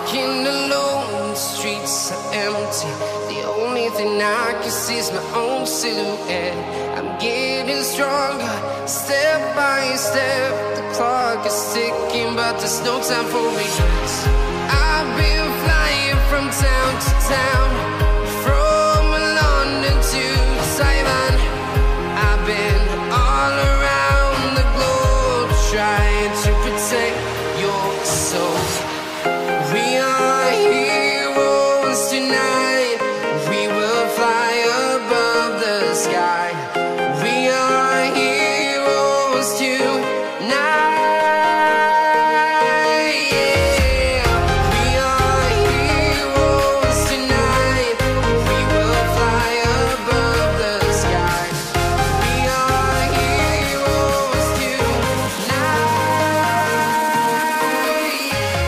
walking alone, the streets are empty. The only thing I can see is my own silhouette. I'm getting stronger, step by step. The clock is ticking, but there's no time for regrets. I've been flying from town to town, from London to Taiwan. I've been all around the globe, trying to protect your soul. We are heroes tonight. We will fly above the sky. We are heroes tonight. Yeah. We are heroes tonight. We will fly above the sky. We are heroes tonight.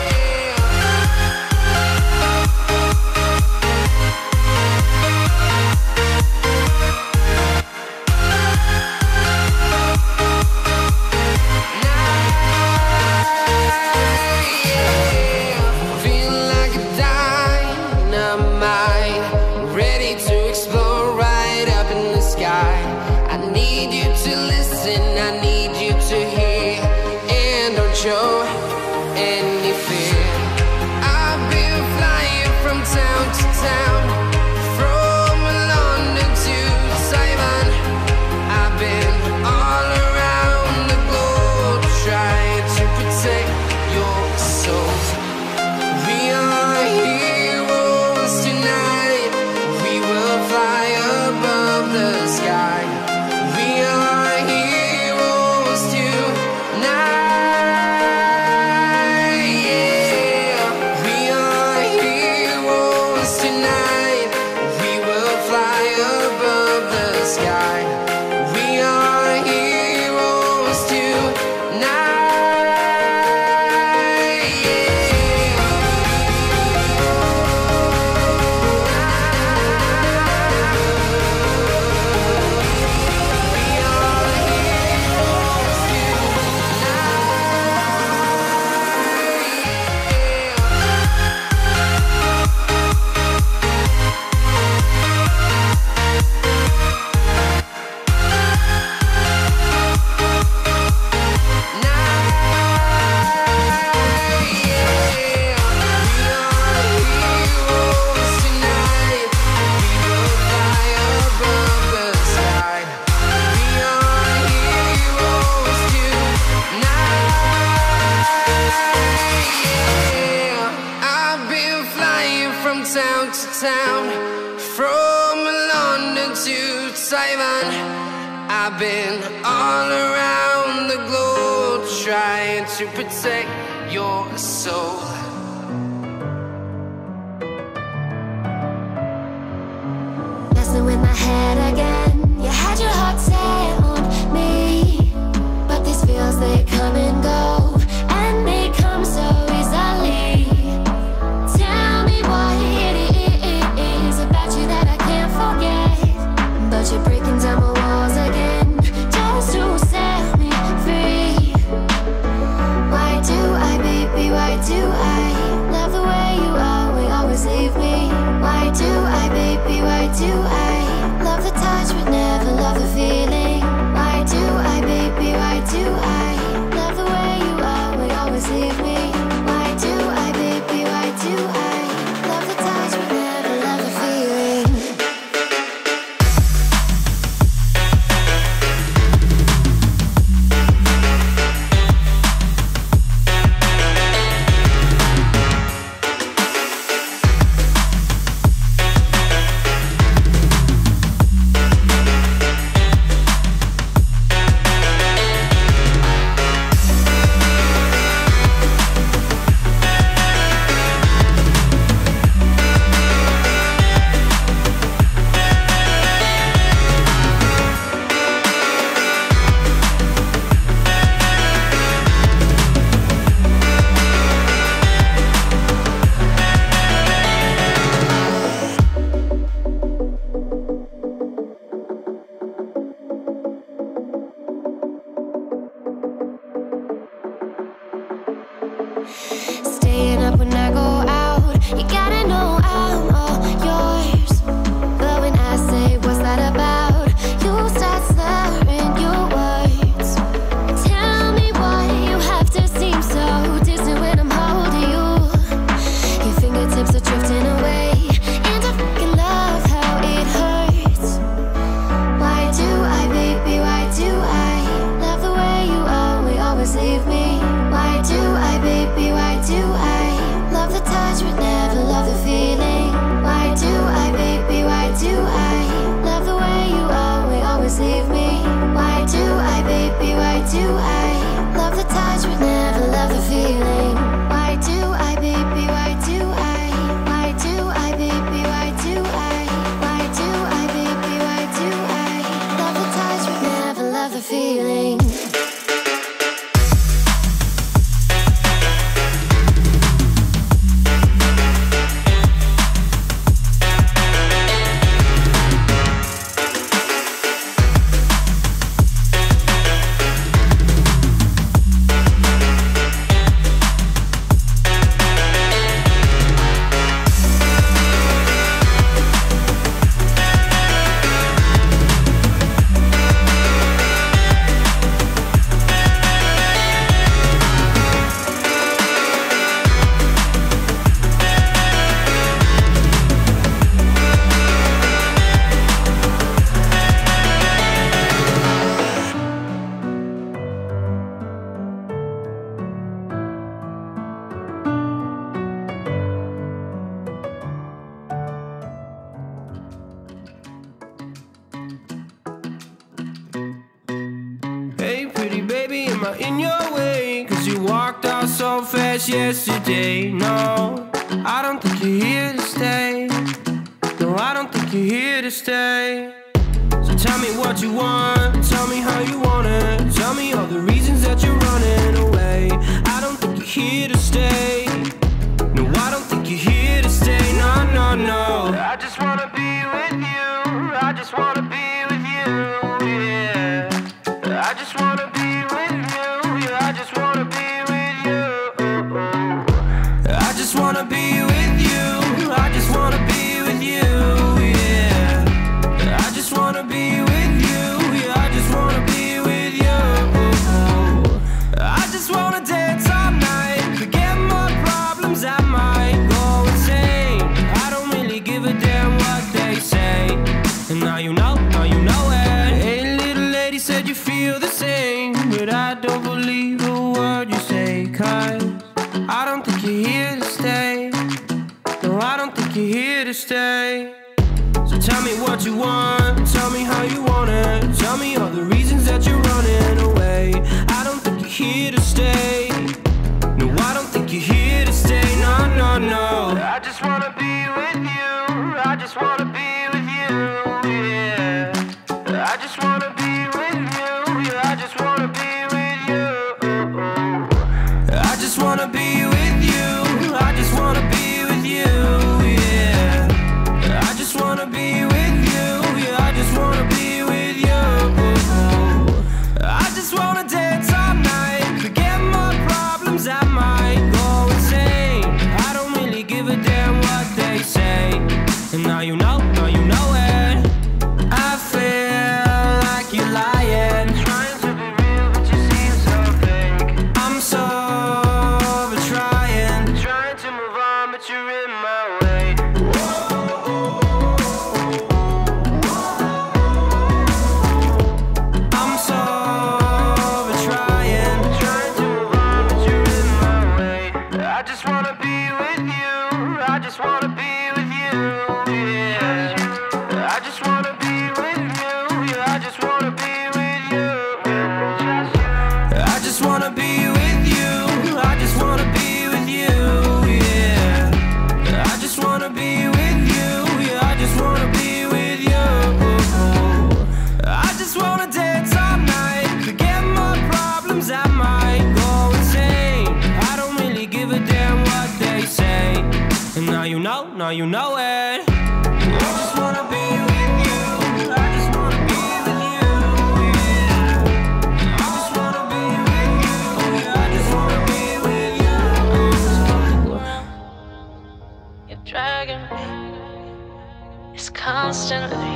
Feel like a dynamite, ready to explode right up in the sky. I need you to listen, I need you to hear, and don't show any fear. I've been flying from town to town, from London to Taiwan. I've been all around the globe, trying to protect your soul. We are heroes tonight. We will fly above the sky. We are heroes tonight. Yeah. We are heroes tonight. We will fly above the sky. We are heroes tonight. I've been flying from town to town, from London to Taiwan. I've been all around the globe, trying to protect your soul. Messing with my head again. You had your heart set on me, but these feels, they come and go, and they come so easily. Tell me what it is about you that I can't forget, but you're breaking down my walls again, just to set me free. Why do I, baby, why do I love the way you always leave me? Why do I, baby, why do I love the touch but never love the feeling? Why do I, baby, why do I love the way you always leave me? Why do I, baby, why do I love the touch but never love the feeling? Staying up when I go out, fast yesterday. No, I don't think you're here to stay. No, I don't think you're here to stay. So tell me what you want, tell me how you want it. Tell me all the reasons that you're running away. I don't think you're here to stay. No, I don't think you're here to stay. No, no, no. I just wanna be with you. I just wanna be with you, yeah. I just wanna be with you. Yeah, I just wanna be with you. I just wanna be with you. I just wanna be with you, yeah. I just wanna be with you. Yeah, I just wanna be with you. I just wanna dance all night, forget my problems, I might go insane. I don't really give a damn what they say. And now you know it. Hey, little lady said you feel the same, but I don't believe a word you say. 'Cause I don't think you're here to stay. No, I don't think you're here to stay. So tell me what you want, tell me how you want it. Tell me all the reasons that you're running away. I don't think you're here to stay. No, I don't think you're here to stay. No, no, no. I just wanna be with you. I just wanna be with you, yeah. I just wanna be with you. Yeah, I just wanna be with you. I just wanna be with you. I just wanna be with you, yeah. I just wanna be with you. Yeah, I just wanna be with you. I just wanna dance all night, forget my problems, I might go insane. I don't really give a damn what they say. And now you know it. I feel like you're lying, trying to be real, but you seem so fake. I'm so over trying to move on, but you're in my way. I'm so over trying to move on, but you're in my way. I just wanna be with you. I just wanna be with you, yeah. I just wanna be with you. Yeah, I just wanna be with you. I just wanna be with you. I just wanna be with you, yeah. I just wanna be with you. Yeah, I just wanna be with you. I just wanna dance all night, forget my problems, I might go insane. I don't really give a damn what they say. And now you know it. I just wanna be with you. I just wanna be with you, yeah. I just wanna be with you. Yeah, I just wanna be with you. You're dragging me. It's constantly.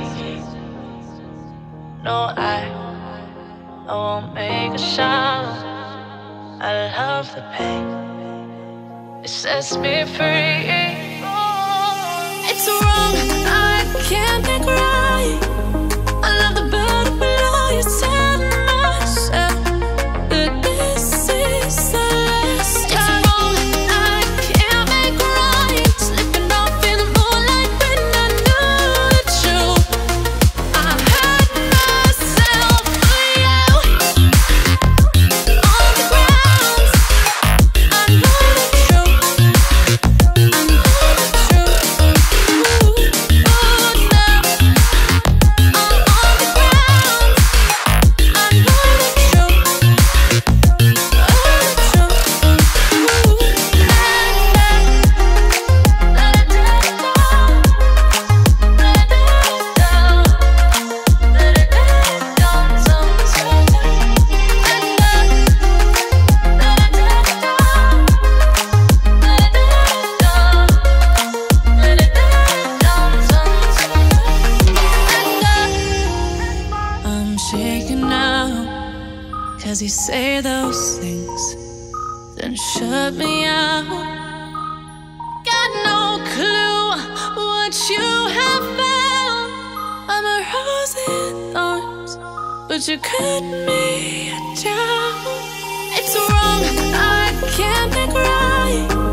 No, I won't make a sound. I love the pain. It sets me free. It's wrong, I can't make right. I love the better below. You said myself that this is the last time. It's wrong, I can't make right. Slipping off in the moonlight when I knew the truth. I hurt myself for you. On the ground, I know the truth. I know the truth. You say those things, then shut me out. Got no clue what you have found. I'm a rose in thorns, but you cut me down. It's wrong, I can't make right.